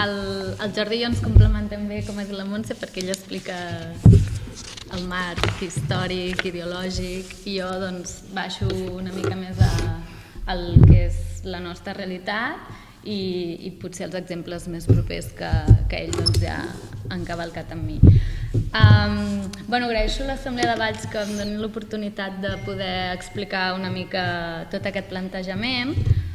el Jordi i jo ens complementem bé, com ha dit la Montse, perquè ella explica el marc històric, ideològic, i jo baixo una mica més al que és la nostra realitat i potser els exemples més propers que ell ja ha encavalcat amb mi. Agraeixo a l'Assemblea de Valls que em doni l'oportunitat de poder explicar una mica tot aquest plantejament.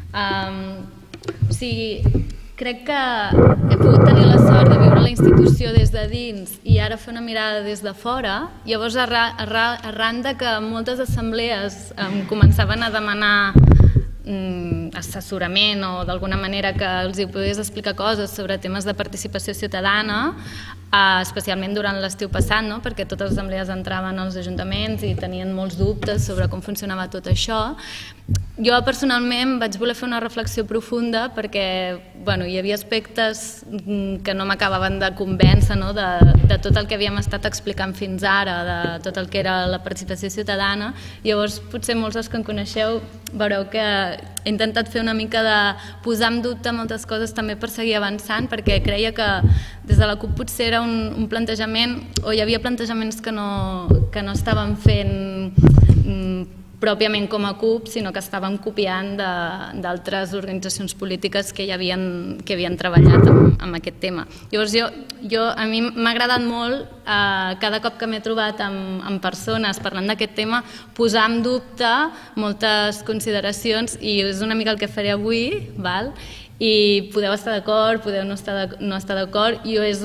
Crec que he pogut tenir la sort de viure la institució des de dins i ara fer una mirada des de fora. Llavors, arran de que moltes assemblees em començaven a demanar assessorament o d'alguna manera que els hi pogués explicar coses sobre temes de participació ciutadana, especialment durant l'estiu passat, perquè totes les assemblees entraven als ajuntaments i tenien molts dubtes sobre com funcionava tot això. Jo personalment vaig voler fer una reflexió profunda perquè hi havia aspectes que no m'acabaven de convèncer de tot el que havíem estat explicant fins ara, de tot el que era la participació ciutadana. Llavors, potser molts dels que em coneixeu veureu que he intentat fer una mica de posar en dubte moltes coses també per seguir avançant, perquè creia que des de la CUP potser era un plantejament, o hi havia plantejaments que no estaven fent pròpiament com a CUP, sinó que estàvem copiant d'altres organitzacions polítiques que ja havien treballat amb aquest tema. Llavors, a mi m'ha agradat molt, cada cop que m'he trobat amb persones parlant d'aquest tema, posar en dubte moltes consideracions, i és una mica el que faré avui, i podeu estar d'acord, podeu no estar d'acord.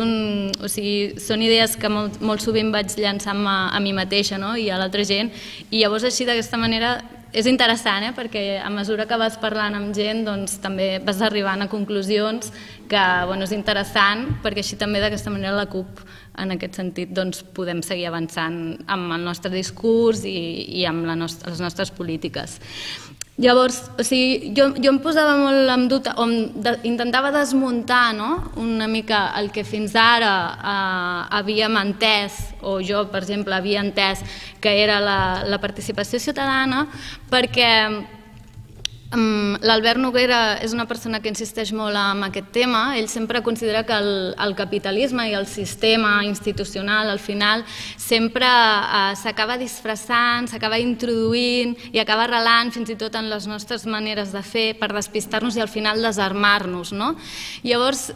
Són idees que molt sovint vaig llançar a mi mateixa i a l'altra gent, i llavors així d'aquesta manera és interessant, perquè a mesura que vas parlant amb gent també vas arribant a conclusions que és interessant, perquè així també d'aquesta manera la CUP en aquest sentit podem seguir avançant amb el nostre discurs i amb les nostres polítiques. Llavors, jo em posava molt en dubte, intentava desmuntar una mica el que fins ara havíem entès, o jo, per exemple, havia entès que era la participació ciutadana, perquè l'Albert Noguera és una persona que insisteix molt en aquest tema. Ell sempre considera que el capitalisme i el sistema institucional al final sempre s'acaba disfressant, s'acaba introduint i acaba arrelant fins i tot en les nostres maneres de fer per despistar-nos i al final desarmar-nos. Llavors,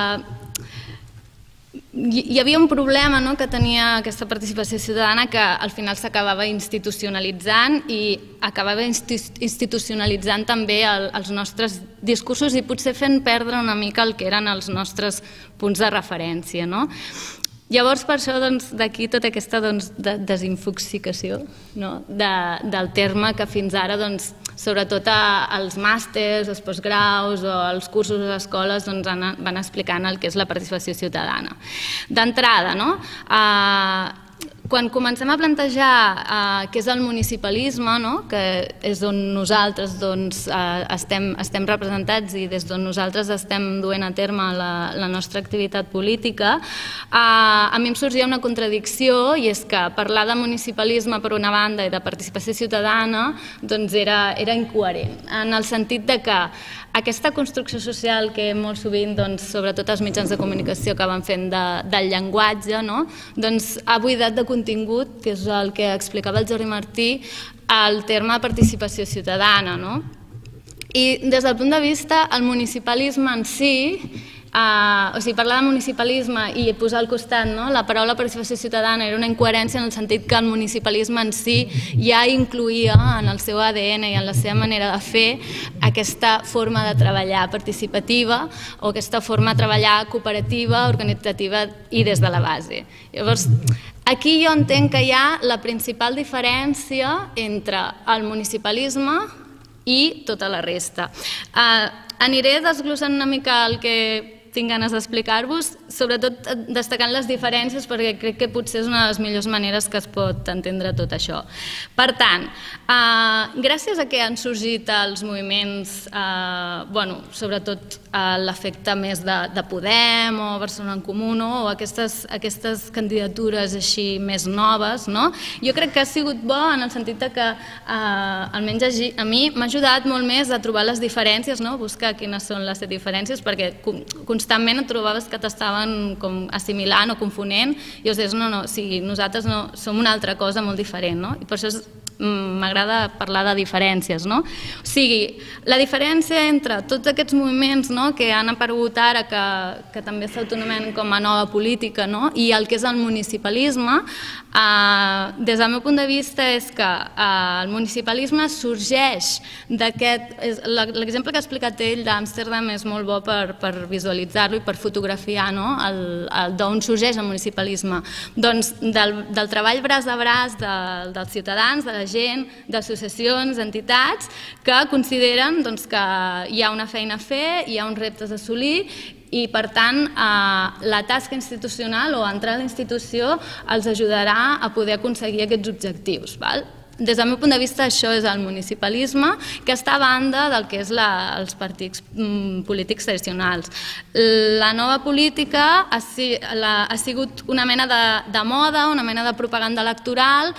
hi havia un problema que tenia aquesta participació ciutadana, que al final s'acabava institucionalitzant i acabava institucionalitzant també els nostres discursos i potser fent perdre una mica el que eren els nostres punts de referència. Llavors, per això, d'aquí tota aquesta desinfoxicació del terme que fins ara, sobretot als màsters, als postgraus o als cursos a les escoles, van explicant el que és la participació ciutadana. D'entrada, quan comencem a plantejar què és el municipalisme, que és on nosaltres estem representats i des d'on nosaltres estem duent a terme la nostra activitat política, a mi em sorgia una contradicció, i és que parlar de municipalisme per una banda i de participació ciutadana era incoherent, en el sentit que aquesta construcció social que molt sovint, sobretot els mitjans de comunicació acaben fent del llenguatge, ha buidat de contingut, que és el que explicava el Jordi Martí, el terme participació ciutadana. I des del punt de vista, el municipalisme en si, parlar de municipalisme i posar al costat la paraula participació ciutadana era una incoherència en el sentit que el municipalisme en si ja incloïa en el seu ADN i en la seva manera de fer aquesta forma de treballar participativa o aquesta forma de treballar cooperativa, organitzativa i des de la base. Llavors, aquí jo entenc que hi ha la principal diferència entre el municipalisme i tota la resta. Aniré desglossant una mica el que tinc ganes d'explicar-vos, sobretot destacant les diferències, perquè crec que potser és una de les millors maneres que es pot entendre tot això. Per tant, gràcies a que han sorgit els moviments, sobretot l'efecte més de Podem o Barcelona en Comú, o aquestes candidatures així més noves, jo crec que ha sigut bo en el sentit que, almenys a mi, m'ha ajudat molt més a trobar les diferències, buscar quines són les diferències, perquè constantment et trobaves que t'estaven assimilant o confonent i us deies, no, nosaltres som una altra cosa molt diferent, no? I per això m'agrada parlar de diferències, no? O sigui, la diferència entre tots aquests moviments que han aparegut ara, que també s'autonomenen com a nova política, i el que és el municipalisme, des del meu punt de vista és que el municipalisme sorgeix d'aquest... L'exemple que ha explicat ell d'Amsterdam és molt bo per visualitzar-lo i per fotografiar d'on sorgeix el municipalisme. Doncs del treball braç a braç dels ciutadans, de la gent, d'associacions, d'entitats, que consideren que hi ha una feina a fer, hi ha uns reptes a assolir i, per tant, la tasca institucional o entrar a la institució els ajudarà a poder aconseguir aquests objectius. Des del meu punt de vista, això és el municipalisme, que està a banda del que és els partits polítics tradicionals. La nova política ha sigut una mena de moda, una mena de propaganda electoral,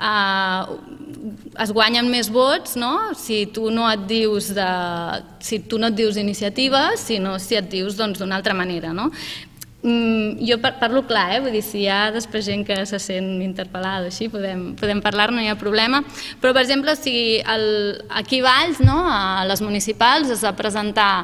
es guanyen més vots si tu no et dius iniciativa, sinó si et dius d'una altra manera. Jo parlo clar, vull dir, si hi ha després gent que se sent interpel·lada, així podem parlar, no hi ha problema, però per exemple, si aquí a Valls, a les municipals, es va presentar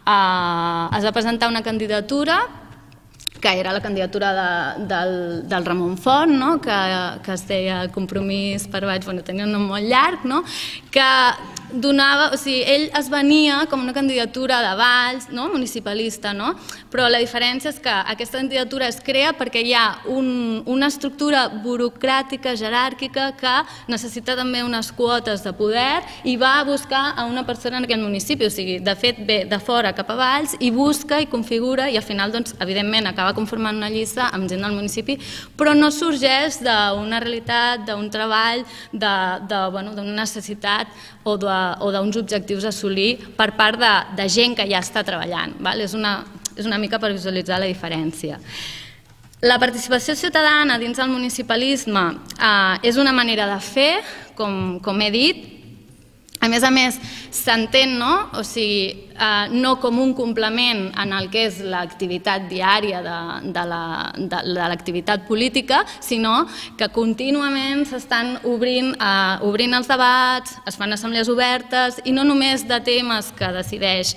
una candidatura que era la candidatura del Ramon Font, que es deia Compromís per Valls, tenia un nom molt llarg, que donava, o sigui, ell es venia com una candidatura de Valls, municipalista, però la diferència és que aquesta candidatura es crea perquè hi ha una estructura burocràtica, jeràrquica, que necessita també unes quotes de poder i va a buscar a una persona en aquell municipi, o sigui, de fet ve de fora cap a Valls i busca i configura i al final, evidentment, acaba conformant una llista amb gent del municipi, però no sorgeix d'una realitat, d'un treball, d'una necessitat o d'uns objectius a assolir per part de gent que ja està treballant. És una mica per visualitzar la diferència. La participació ciutadana dins del municipalisme és una manera de fer, com he dit. A més, s'entén, o sigui, no com un complement en el que és l'activitat diària de l'activitat política, sinó que contínuament s'estan obrint els debats, es fan assemblees obertes, i no només de temes que decideix,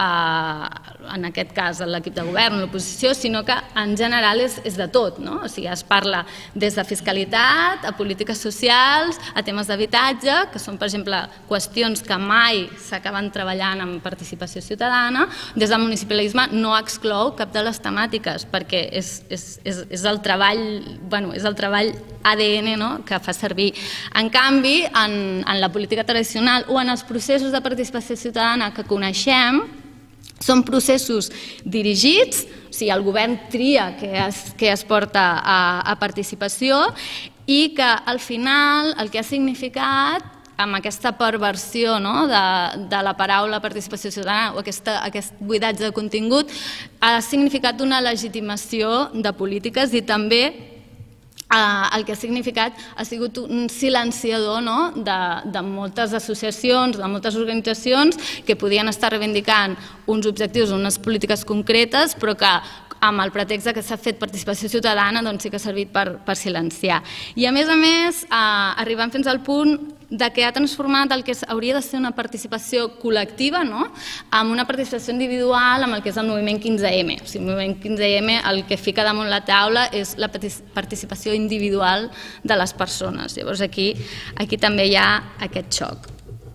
en aquest cas, l'equip de govern o l'oposició, sinó que en general és de tot. O sigui, es parla des de fiscalitat, a polítiques socials, a temes d'habitatge, que són, per exemple, qüestions que mai s'acaben treballant amb participació ciutadana. Des del municipalisme no exclou cap de les temàtiques perquè és el treball ADN que fa servir. En canvi, en la política tradicional o en els processos de participació ciutadana que coneixem, són processos dirigits, o sigui, el govern tria què es porta a participació i que al final el que ha significat amb aquesta perversió de la paraula participació ciutadana o aquest buidatge de contingut, ha significat una legitimació de polítiques i també el que ha significat ha sigut un silenciador de moltes associacions, de moltes organitzacions que podien estar reivindicant uns objectius, unes polítiques concretes, però que amb el pretext que s'ha fet participació ciutadana sí que ha servit per silenciar. I a més, arribant fins al punt que ha transformat el que hauria de ser una participació col·lectiva en una participació individual amb el que és el moviment 15M. O sigui, el moviment 15M el que fica damunt la taula és la participació individual de les persones. Llavors aquí també hi ha aquest xoc.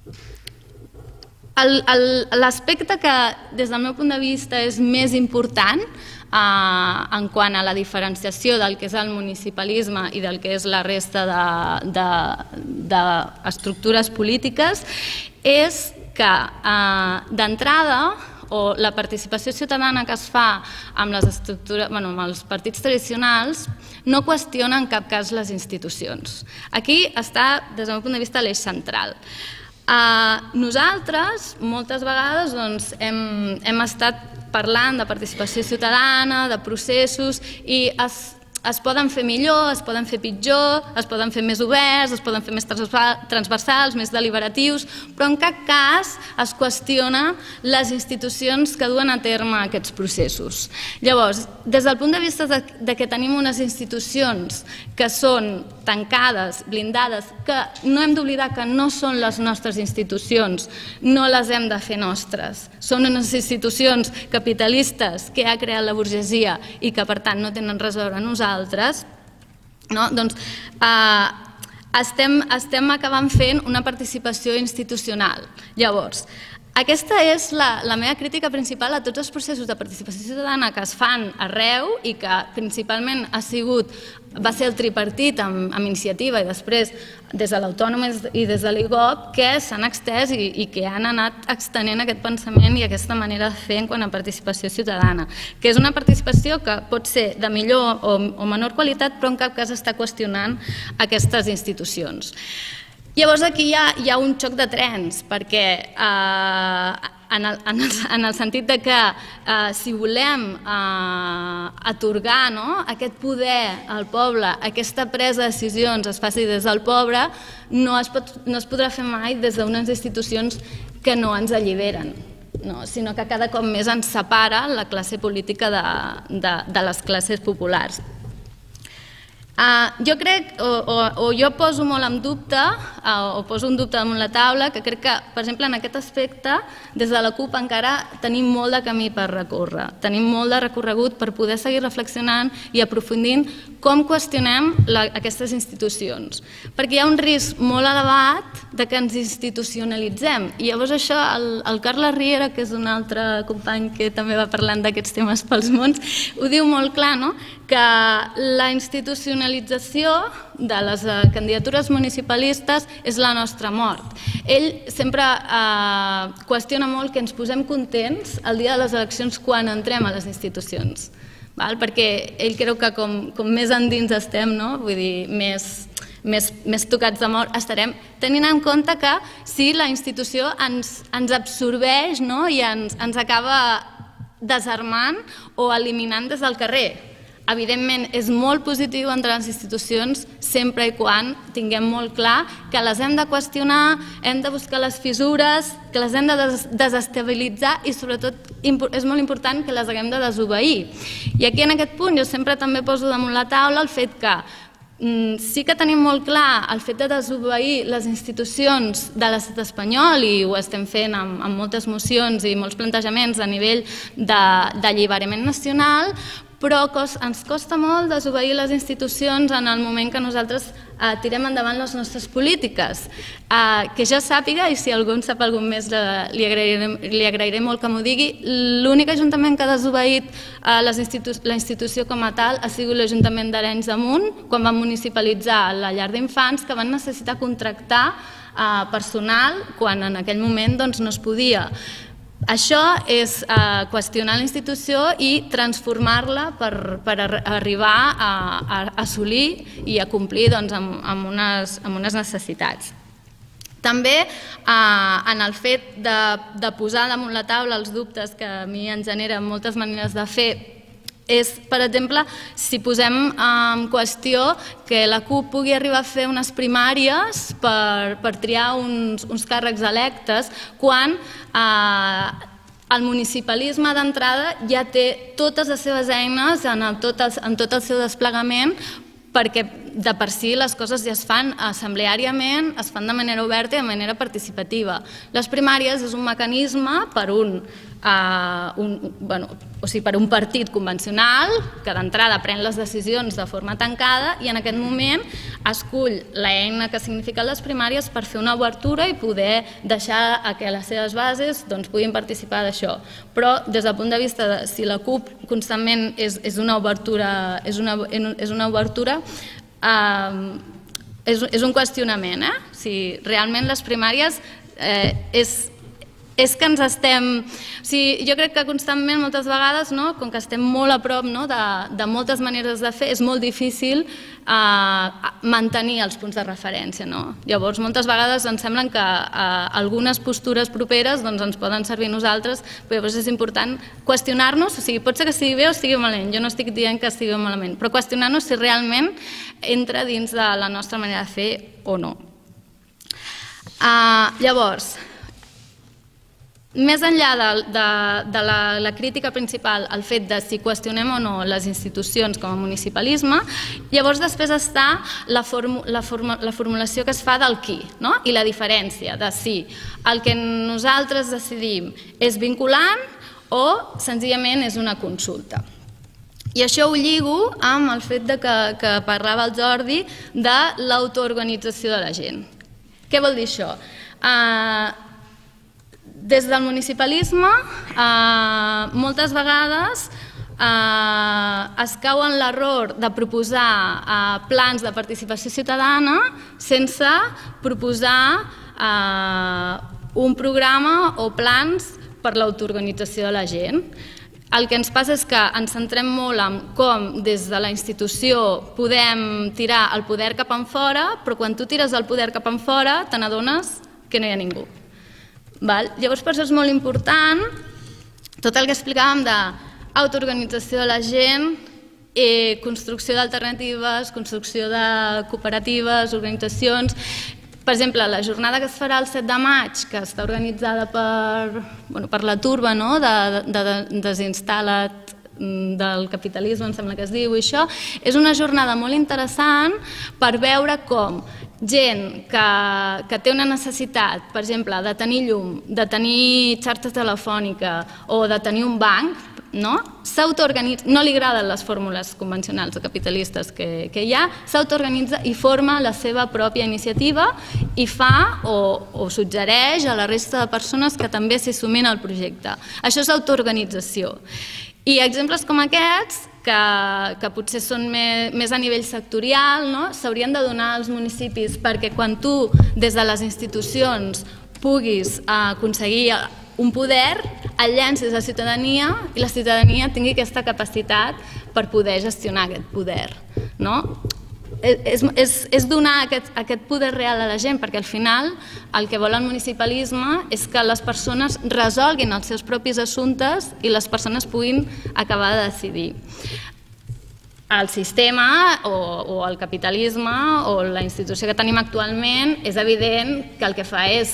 L'aspecte que des del meu punt de vista és més important en quant a la diferenciació del que és el municipalisme i del que és la resta d'estructures polítiques és que d'entrada o la participació ciutadana que es fa amb els partits tradicionals no qüestiona en cap cas les institucions. Aquí està, des del meu punt de vista, l'eix central. Nosaltres, moltes vegades, hem estat parlant de participació ciutadana, de processos, i es poden fer millor, es poden fer pitjor, es poden fer més oberts, es poden fer més transversals, més deliberatius, però en cap cas es qüestiona les institucions que duen a terme aquests processos. Llavors, des del punt de vista de que tenim unes institucions que són tancades, blindades, que no hem d'oblidar que no són les nostres institucions, no les hem de fer nostres. Són unes institucions capitalistes que ha creat la burgesia i que, per tant, no tenen res a veure amb nosaltres, doncs estem acabant fent una participació institucional. Llavors, aquesta és la meva crítica principal a tots els processos de participació ciutadana que es fan arreu i que principalment va ser el tripartit amb iniciativa i després des de l'Autònom i des de l'IGOP que s'han extès i que han anat extenent aquest pensament i aquesta manera de fer en quant a participació ciutadana, que és una participació que pot ser de millor o menor qualitat però en cap cas està qüestionant aquestes institucions. Llavors aquí hi ha un xoc de trens, perquè en el sentit de que si volem atorgar aquest poder al poble, aquesta presa de decisions es faci des del poble, no es podrà fer mai des d'unes institucions que no ens alliberen, sinó que cada cop més ens separa la classe política de les classes populars. Jo crec, o jo poso molt en dubte, o poso un dubte damunt la taula, que crec que, per exemple, en aquest aspecte, des de la CUP encara tenim molt de camí per recórrer. Tenim molt de recorregut per poder seguir reflexionant i aprofundint com qüestionem aquestes institucions. Perquè hi ha un risc molt elevat de que ens institucionalitzem. I llavors això, el Carles Riera, que és un altre company que també va parlant d'aquests temes pels mons, ho diu molt clar, que la institucionalització de les candidatures municipalistes és la nostra mort. Ell sempre qüestiona molt que ens posem contents el dia de les eleccions quan entrem a les institucions, perquè ell creu que com més endins estem, vull dir, més tocats de mort estarem, tenint en compte que si la institució ens absorbeix i ens acaba desarmant o eliminant des del carrer. Evidentment, és molt positiu entrar a les institucions sempre i quan tinguem molt clar que les hem de qüestionar, hem de buscar les fissures, que les hem de desestabilitzar i, sobretot, és molt important que les haguem de desobeir. I aquí, en aquest punt, jo sempre també poso damunt la taula el fet que sí que tenim molt clar el fet de desobeir les institucions de l'estat espanyol i ho estem fent amb moltes mocions i molts plantejaments a nivell d'alliberament nacional, però ens costa molt desobeir les institucions en el moment que nosaltres tirem endavant les nostres polítiques. Que jo sàpiga, i si algú en sap algun més li agrairé molt que m'ho digui, l'únic ajuntament que ha desobeït la institució com a tal ha sigut l'Ajuntament d'Arenys de Munt, quan van municipalitzar la llar d'infants, que van necessitar contractar personal quan en aquell moment no es podia. Això és qüestionar la institució i transformar-la per arribar a assolir i a complir amb unes necessitats. També en el fet de posar damunt la taula els dubtes que a mi em generen moltes maneres de fer és, per exemple, si posem en qüestió que la CUP pugui arribar a fer unes primàries per triar uns càrrecs electes quan el municipalisme d'entrada ja té totes les seves eines en tot el seu desplegament perquè de per si les coses ja es fan assembleàriament, es fan de manera oberta i de manera participativa. Les primàries és un mecanisme per un partit convencional que d'entrada pren les decisions de forma tancada i en aquest moment escull l'eina que signifiquen les primàries per fer una obertura i poder deixar que les seves bases puguin participar d'això. Però des del punt de vista de si la CUP constantment és una obertura, és un qüestionament. Si realment les primàries és que ens estem... Jo crec que constantment, moltes vegades, com que estem molt a prop de moltes maneres de fer, és molt difícil mantenir els punts de referència. Llavors, moltes vegades ens semblen que algunes postures properes ens poden servir a nosaltres, però llavors és important qüestionar-nos, o sigui, pot ser que estigui bé o estigui malament, jo no estic dient que estigui malament, però qüestionar-nos si realment entra dins de la nostra manera de fer o no. Llavors, més enllà de la crítica principal al fet de si qüestionem o no les institucions com a municipalisme, llavors després està la formulació que es fa del qui i la diferència de si el que nosaltres decidim és vinculant o senzillament és una consulta. I això ho lligo amb el fet que parlava el Jordi de l'autoorganització de la gent. Què vol dir això? Des del municipalisme, moltes vegades es cau en l'error de proposar plans de participació ciutadana sense proposar un programa o plans per l'autoorganització de la gent. El que ens passa és que ens centrem molt en com des de la institució podem tirar el poder cap enfora, però quan tu tires el poder cap enfora te n'adones que no hi ha ningú. Llavors, per això és molt important tot el que explicàvem d'autoorganització de la gent, construcció d'alternatives, construcció de cooperatives, organitzacions. Per exemple, la jornada que es farà el 7 de maig, que està organitzada per la Turba, de Desinstal·la't del capitalisme, em sembla que es diu, i això és una jornada molt interessant per veure com gent que té una necessitat, per exemple, de tenir llum, de tenir xarxa telefònica o de tenir un banc, s'autoorganitza, no li agraden les fórmules convencionals o capitalistes que hi ha, s'autoorganitza i forma la seva pròpia iniciativa i fa o suggereix a la resta de persones que també s'hi sumin al projecte. Això és autoorganització. I exemples com aquests, que potser són més a nivell sectorial, s'haurien de donar als municipis perquè quan tu, des de les institucions, puguis aconseguir un poder, el llencis a la ciutadania i la ciutadania tingui aquesta capacitat per poder gestionar aquest poder. És donar aquest poder real a la gent, perquè al final el que vol el municipalisme és que les persones resolguin els seus propis assumptes i les persones puguin acabar de decidir. El sistema o el capitalisme o la institució que tenim actualment és evident que el que fa és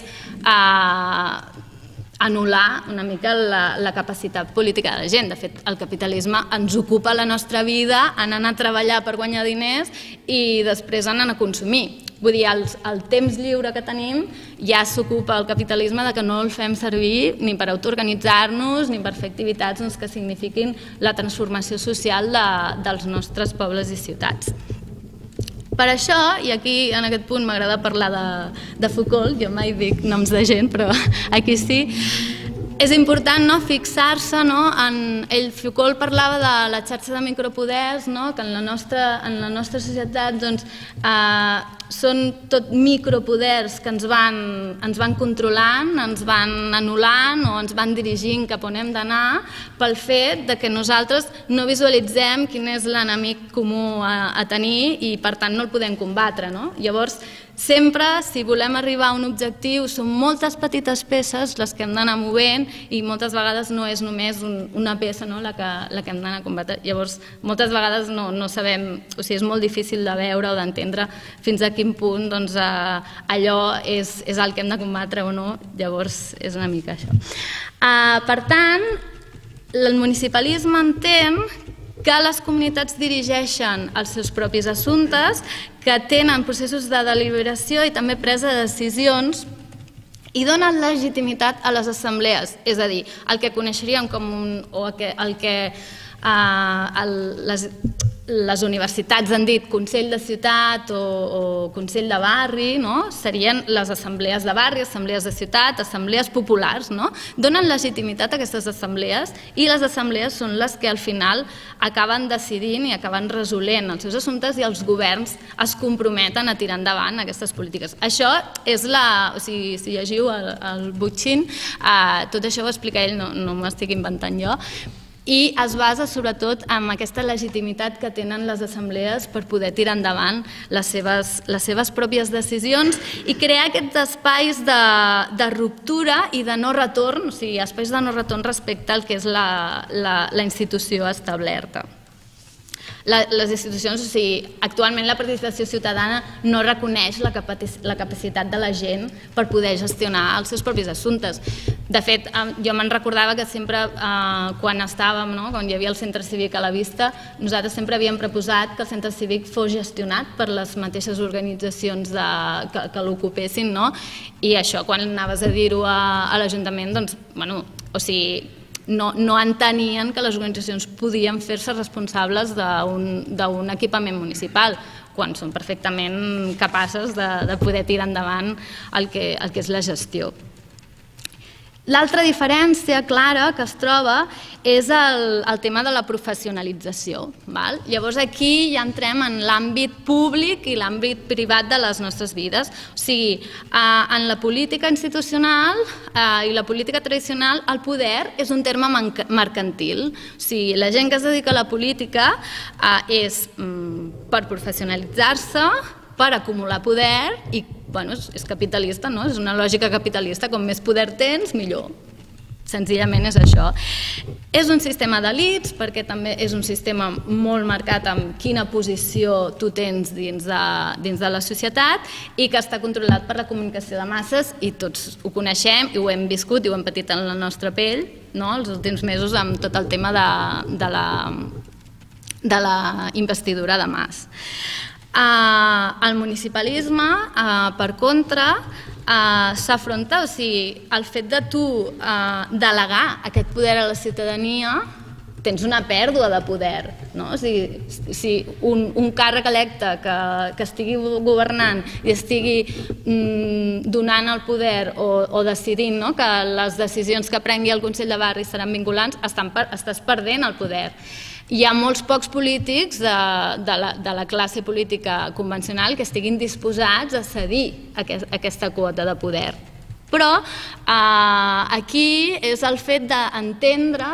anul·lar una mica la capacitat política de la gent. De fet, el capitalisme ens ocupa la nostra vida anant a treballar per guanyar diners i després anant a consumir. Vull dir, el temps lliure que tenim ja s'ocupa el capitalisme de que no el fem servir ni per autoorganitzar-nos ni per fer activitats que signifiquin la transformació social dels nostres pobles i ciutats. Per això, i aquí en aquest punt m'agrada parlar de Foucault, jo mai dic noms de gent, però aquí sí, és important fixar-se en... Foucault parlava de la xarxa de micropoders, que en la nostra societat són tot micropoders que ens van controlant, ens van anul·lant o ens van dirigint cap on hem d'anar pel fet que nosaltres no visualitzem quin és l'enemic comú a tenir i per tant no el podem combatre. Llavors, sempre, si volem arribar a un objectiu, són moltes petites peces les que hem d'anar movent i moltes vegades no és només una peça la que hem d'anar a combatre. Llavors, moltes vegades no sabem, o sigui, és molt difícil de veure o d'entendre fins a quin punt allò és el que hem de combatre o no, llavors és una mica això. Per tant, el municipalisme entén que les comunitats dirigeixen els seus propis assumptes, que tenen processos de deliberació i també presa de decisions i donen legitimitat a les assemblees, és a dir, el que coneixeríem com el que les universitats han dit Consell de Ciutat o Consell de Barri, serien les assemblees de barri, assemblees de ciutat, assemblees populars. Donen legitimitat a aquestes assemblees i les assemblees són les que al final acaben decidint i acaben resolent els seus assumptes i els governs es comprometen a tirar endavant aquestes polítiques. Això és si llegiu el Bookchin, tot això ho explica ell, no m'ho estic inventant jo, i es basa sobretot en aquesta legitimitat que tenen les assemblees per poder tirar endavant les seves pròpies decisions i crear aquests espais de ruptura i de no retorn, o sigui, espais de no retorn respecte al que és la institució establerta. Les institucions, o sigui, actualment la participació ciutadana no reconeix la capacitat de la gent per poder gestionar els seus propis assumptes. De fet, jo me'n recordava que sempre, quan estàvem, quan hi havia el centre cívic a la vista, nosaltres sempre havíem proposat que el centre cívic fos gestionat per les mateixes organitzacions que l'ocupessin, i això, quan anaves a dir-ho a l'Ajuntament, doncs, o sigui, no entenien que les organitzacions podien fer-se responsables d'un equipament municipal, quan són perfectament capaces de poder tirar endavant el que és la gestió. L'altra diferència clara que es troba és el tema de la professionalització. Llavors aquí ja entrem en l'àmbit públic i l'àmbit privat de les nostres vides. O sigui, en la política institucional i la política tradicional el poder és un terme mercantil. O sigui, la gent que es dedica a la política és per professionalitzar-se, per acumular poder i és capitalista, és una lògica capitalista, com més poder tens, millor. Senzillament és això. És un sistema d'elits perquè també és un sistema molt marcat amb quina posició tu tens dins de la societat i que està controlat per la comunicació de masses i tots ho coneixem i ho hem viscut i ho hem patit en la nostra pell els últims mesos amb tot el tema de la investidura de Mas. El municipalisme, per contra, s'afronta, o sigui, el fet de tu delegar aquest poder a la ciutadania, tens una pèrdua de poder. Si un càrrec electe que estigui governant i estigui donant el poder o decidint que les decisions que prengui el Consell de Barri seran vinculants, estàs perdent el poder. Hi ha molts pocs polítics de la classe política convencional que estiguin disposats a cedir aquesta quota de poder. Però aquí és el fet d'entendre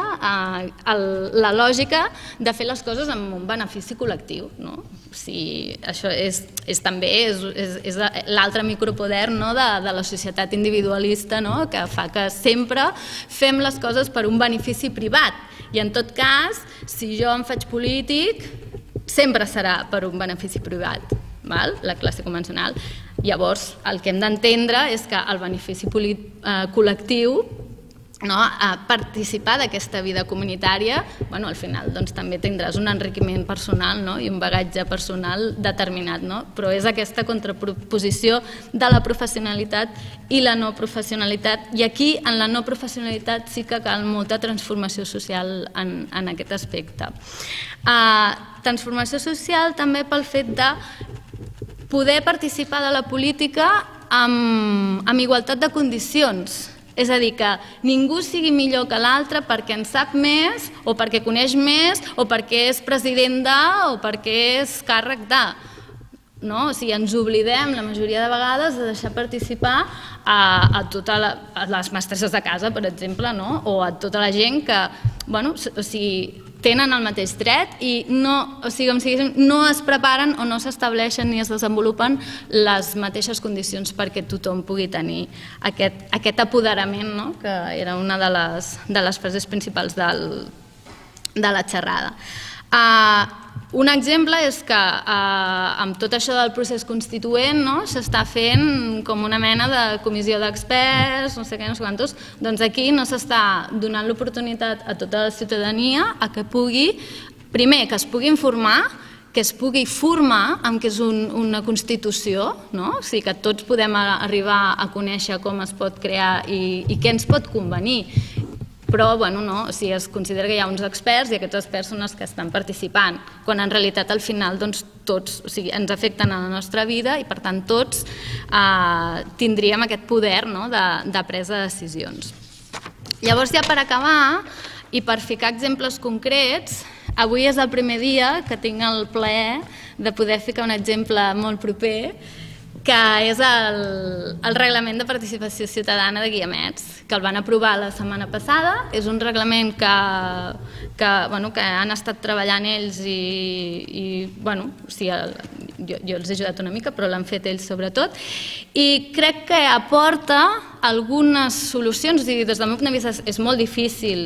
la lògica de fer les coses amb un benefici col·lectiu. Això també és l'altre micropoder de la societat individualista que fa que sempre fem les coses per un benefici privat. I en tot cas, si jo em faig polític, sempre serà per un benefici privat, la classe convencional. Llavors, el que hem d'entendre és que el benefici col·lectiu, participar d'aquesta vida comunitària, al final també tindràs un enriquiment personal i un bagatge personal determinat, però és aquesta contraposició de la professionalitat i la no professionalitat, i aquí en la no professionalitat sí que cal molta transformació social en aquest aspecte. Transformació social també pel fet de poder participar de la política amb igualtat de condicions. És a dir, que ningú sigui millor que l'altre perquè en sap més o perquè coneix més o perquè és president de o perquè és càrrec de. O sigui, ens oblidem la majoria de vegades de deixar participar a totes les mestresses de casa, per exemple, o a tota la gent que tenen el mateix dret i no es preparen o no s'estableixen ni es desenvolupen les mateixes condicions perquè tothom pugui tenir aquest apoderament, que era una de les frases principals de la xerrada. Un exemple és que amb tot això del procés constituent s'està fent com una mena de comissió d'experts, no sé què, no sé quantos, doncs aquí no s'està donant l'oportunitat a tota la ciutadania a que pugui, primer, que es pugui informar, que es pugui formar amb què és una Constitució, o sigui que tots podem arribar a conèixer com es pot crear i què ens pot convenir. però es considera que hi ha uns experts i aquests experts són els que estan participant, quan en realitat al final tots ens afecten a la nostra vida i per tant tots tindríem aquest poder de presa de decisions. Llavors, ja per acabar i per ficar exemples concrets, avui és el primer dia que tinc el plaer de poder ficar un exemple molt proper, que és el Reglament de Participació Ciutadana de Guiamets, que el van aprovar la setmana passada. És un reglament que han estat treballant ells i jo els he ajudat una mica, però l'han fet ells sobretot, i crec que aporta algunes solucions. Des del meu punt de vista és molt difícil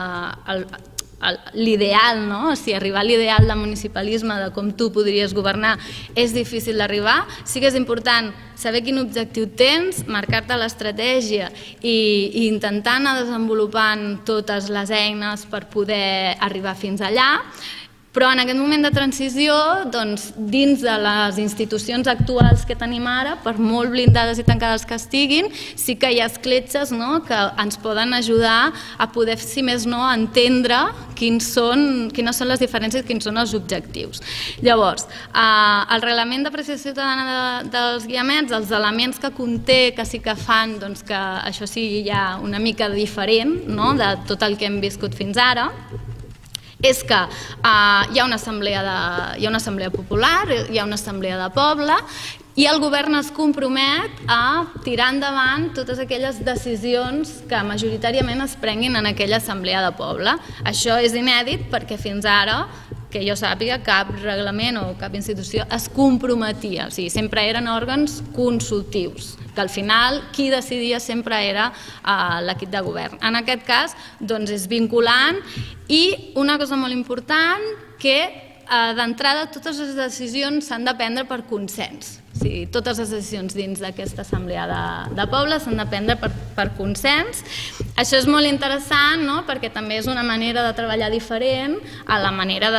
l'ideal, arribar a l'ideal de municipalisme, de com tu podries governar, és difícil d'arribar. Sí que és important saber quin objectiu tens, marcar-te l'estratègia i intentar anar desenvolupant totes les eines per poder arribar fins allà. Però en aquest moment de transició, dins de les institucions actuals que tenim ara, per molt blindades i tancades que estiguin, sí que hi ha escletxes que ens poden ajudar a poder, si més no, entendre quines són les diferències i quins són els objectius. Llavors, el Reglament de Participació Ciutadana dels Guiamets, els elements que conté, que sí que fan que això sigui ja una mica diferent de tot el que hem viscut fins ara, és que hi ha una assemblea popular, hi ha una assemblea de poble i el govern es compromet a tirar endavant totes aquelles decisions que majoritàriament es prenguin en aquella assemblea de poble. Això és inèdit perquè fins ara, que jo sàpiga, cap reglament o cap institució es comprometia, o sigui, sempre eren òrgans consultius, que al final qui decidia sempre era l'equip de govern. En aquest cas, és vinculant i una cosa molt important, que d'entrada totes les decisions s'han de prendre per consens. O sigui, totes les decisions dins d'aquesta assemblea de poble s'han de prendre per consens. Això és molt interessant perquè també és una manera de treballar diferent a la manera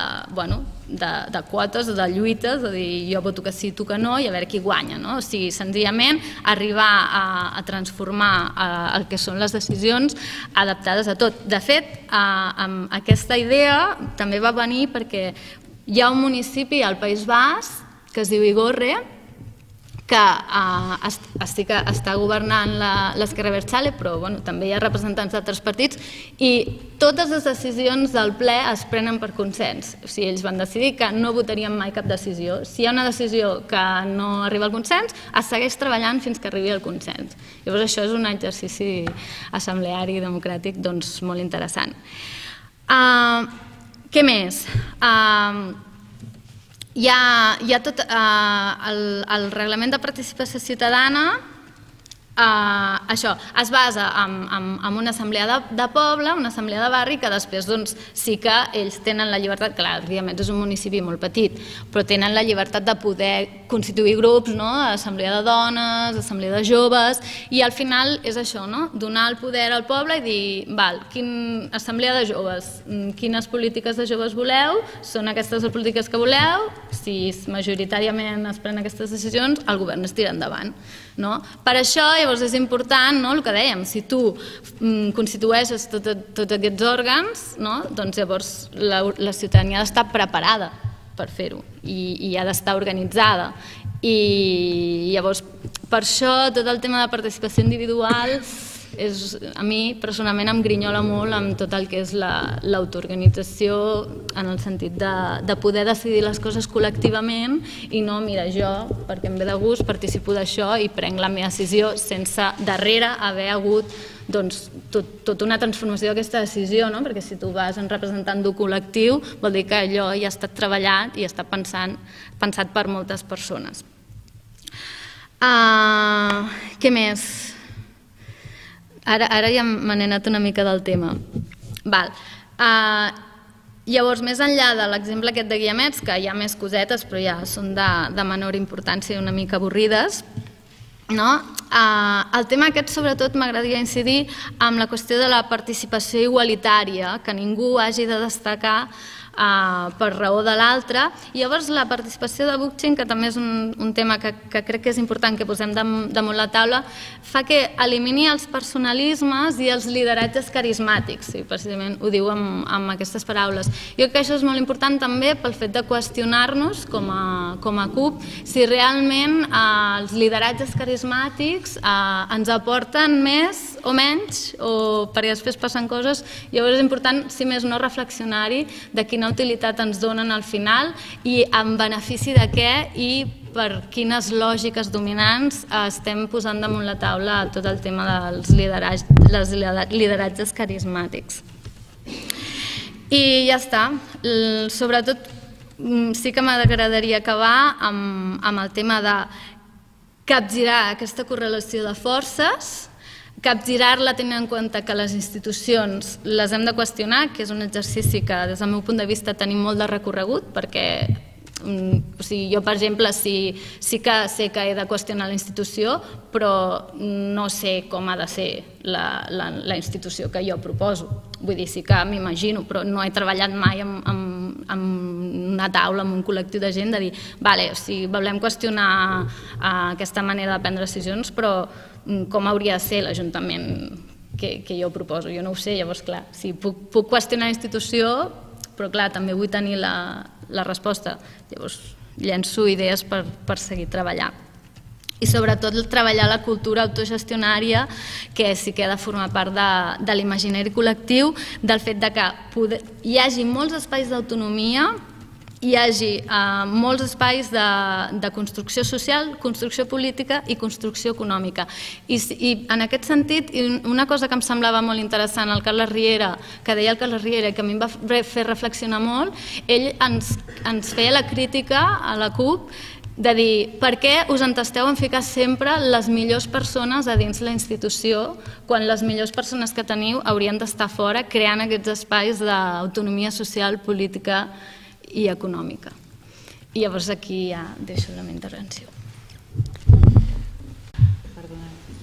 de quotes o de lluites, és a dir, jo voto que sí, tu que no, i a veure qui guanya. O sigui, senzillament arribar a transformar el que són les decisions adaptades a tot. De fet, aquesta idea també va venir perquè hi ha un municipi al País Basc que es diu Igorre, que està governant l'Esquerra Abertzale, però també hi ha representants d'altres partits, i totes les decisions del ple es prenen per consens. O sigui, ells van decidir que no votarien mai cap decisió. Si hi ha una decisió que no arriba al consens, es segueix treballant fins que arribi al consens. Llavors això és un exercici assembleari i democràtic molt interessant. Què més? Hi ha tot el Reglament de Participació Ciutadana, això es basa en una assemblea de poble, una assemblea de barri, que després sí que ells tenen la llibertat, clar, Guiamets és un municipi molt petit, però tenen la llibertat de poder constituir grups, assemblea de dones, assemblea de joves, i al final és això, donar el poder al poble i dir, assemblea de joves, quines polítiques de joves voleu, són aquestes les polítiques que voleu, si majoritàriament es prenen aquestes decisions, el govern es tira endavant. Per això, llavors, és important el que dèiem, si tu constitueixes tots aquests òrgans, doncs llavors la ciutadania ha d'estar preparada per fer-ho i ha d'estar organitzada. I llavors, per això, tot el tema de participació individual a mi personalment em grinyola molt amb tot el que és l'autoorganització, en el sentit de poder decidir les coses col·lectivament i no, mira, jo, perquè em ve de gust, participo d'això i prenc la meva decisió sense darrere haver hagut tota una transformació d'aquesta decisió, perquè si tu vas en representant d'un col·lectiu vol dir que allò ja ha estat treballat i està pensat per moltes persones. Què més? Ara ja me n'he anat una mica del tema. Llavors, més enllà de l'exemple aquest de Guiamets, que hi ha més cosetes, però ja són de menor importància i una mica avorrides, el tema aquest sobretot m'agradaria incidir amb la qüestió de la participació igualitària, que ningú hagi de destacar per raó de l'altre. I llavors la participació de Bookchin, que també és un tema que crec que és important que posem damunt la taula, fa que elimini els personalismes i els lideratges carismàtics, i precisament ho diu amb aquestes paraules. Jo crec que això és molt important també pel fet de qüestionar-nos com a CUP si realment els lideratges carismàtics ens aporten més o menys, o perquè després passen coses. Llavors és important, si més no, reflexionar-hi de quina utilitat ens donen al final i en benefici de què i per quines lògiques dominants estem posant damunt la taula tot el tema dels lideratges carismàtics. I ja està. Sobretot sí que m'agradaria acabar amb el tema de capgirar aquesta correlació de forces, capgirar-la tenint en compte que les institucions les hem de qüestionar, que és un exercici que des del meu punt de vista tenim molt de recorregut, perquè jo, per exemple, sí que sé que he de qüestionar la institució, però no sé com ha de ser la institució que jo proposo. Vull dir, sí que m'imagino, però no he treballat mai en una taula, en un col·lectiu de gent, de dir, volem qüestionar aquesta manera de prendre decisions, però com hauria de ser l'Ajuntament que jo proposo? Jo no ho sé, llavors, clar, sí, puc qüestionar la institució, però, clar, també vull tenir la resposta. Llavors, llenço idees per seguir treballant. I sobretot treballar la cultura autogestionària, que sí que ha de formar part de l'imaginari col·lectiu, del fet que hi hagi molts espais d'autonomia, hi hagi molts espais de construcció social, construcció política i construcció econòmica. I en aquest sentit, una cosa que em semblava molt interessant, el Carles Riera, que deia el Carles Riera i que a mi em va fer reflexionar molt, ell ens feia la crítica a la CUP de dir, per què us entesteu en ficar sempre les millors persones a dins la institució quan les millors persones que teniu haurien d'estar fora creant aquests espais d'autonomia social, política i econòmica. I llavors aquí ja deixo la meva intervenció.